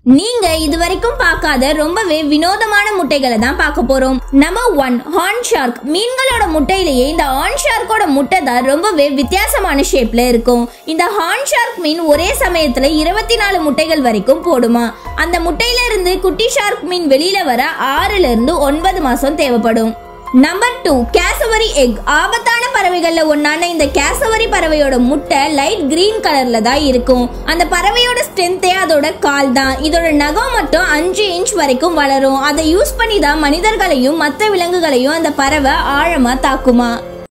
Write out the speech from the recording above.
நீங்க இதுவரைக்கும் பார்க்காத ரொம்பவே வினோதமான முட்டைகளை தான் பார்க்க போறோம். Number 1, horn shark. மீன்களோட முட்டையிலேயே இந்த ஹார்ன் ஷார்க்கோட முட்டை தான் ரொம்பவே வித்தியாசமான ஷேப்ல இருக்கும். இந்த ஹார்ன் ஷார்க் மீன் ஒரே சமயத்துல 24 முட்டைகள் வரைக்கும் போடுமா. அந்த முட்டையில இருந்து குட்டி ஷார்க் மீன் வெளியில வர 6 இருந்து 9 மாசம் தேவைப்படும். Number 2, cassowary egg. ஆபத்தான பறவைகள்ல ஒன்னான இந்த கேசவரி பறவையோட முட்டை லைட் கிரீன் கலர்ல தான் இருக்கும். அந்த பறவையோட ஸ்ட்ரென்த்தே அதோட கால் தான். இதோட நகம் மட்டும் 5 இன்ச் வரைக்கும் வளரும். அதை யூஸ் பண்ணி தான் மனிதர்களையும் மற்ற விலங்குகளையும் அந்த பறவை ஆழமா தாக்குமா.